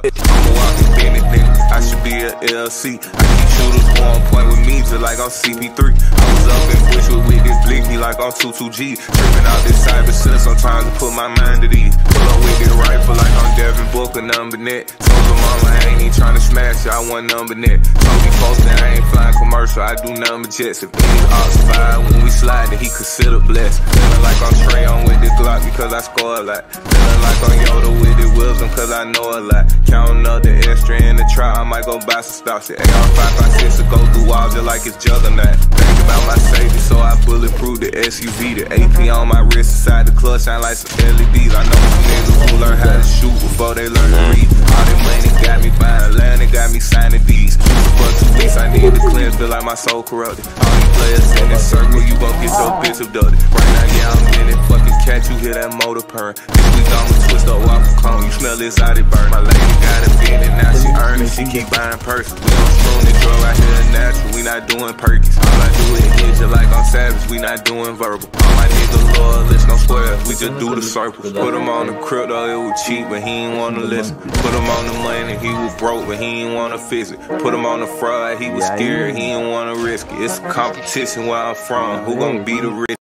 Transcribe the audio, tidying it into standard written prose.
I'm a walking Bennett, nigga. I should be a LC. I keep shooters on point with me just like I'm CP3. I was up in Bushwood with this blicky like I'm 22G. Tripping out this cyber shit sometimes to put my mind at ease. Pull up with this rifle like I'm Devin Booker, number net. Told her mama I ain't even trying to smash it, I want number net. Told me posting I ain't flying commercial, I do number jets. If any odds fire when we slide, then he consider blessed. Feeling like I'm Trey on with this Glock because I score a lot. Feeling like I'm Yoda with this wisdom cause I know a lot. Counting up the extra in the trial, I might go buy some stock shit. AR-556 to go through walls just like it's juggernaut. Think about my safety, so I bulletproof the SUV. The AP on my wrist inside the clutch shine like some LEDs. I know some niggas who learn how to shoot before they learn to read. All that money got me buying land, it got me signing these. For 2 weeks I need to cleanse, feel like my soul corrupted. All these players in this circle, you gon' get your bitch abducted. Right now, yeah, I'm in it, fucking catch, you hear that motor purring. This week I'ma twist up waffle cone, you smell this out it burn. My lady got a bid and now she earning, she keep buying purses. We don't spoon the drug out here natural, we not doing perkies. All I do is hit you like I'm savage, we not doing verbal. All my niggas loyalists, no squares, we just do the circles. Put him on the crypto, it was cheap, but he ain't wanna listen. Put him on the money, he was broke, but he ain't wanna fix it. Put him on the fraud, he was scared, he ain't wanna risk it. It's a competition where I'm from, who gon' be the rich?